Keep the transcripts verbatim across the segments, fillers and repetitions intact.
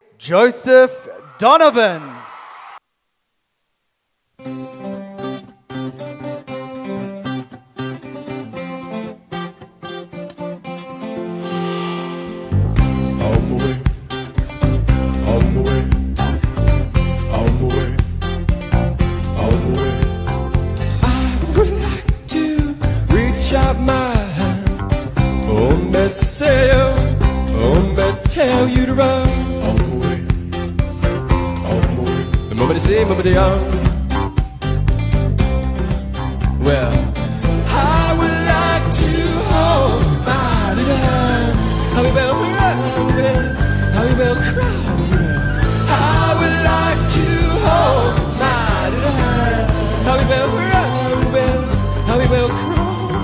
Joseph Donovan. Out my hand, oh me say oh me tell you to run on the way, on the way. The moment they say, moment they are. Well, I would like to hold my little hand. How we will run, how we will cry. I would like to hold my little hand. How we will run, how we will cry.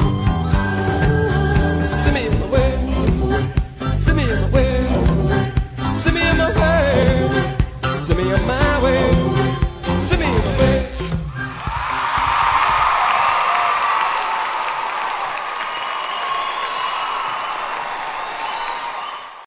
Send me in my way, send me in my way, send me in my way, send me in my way, send me in my way.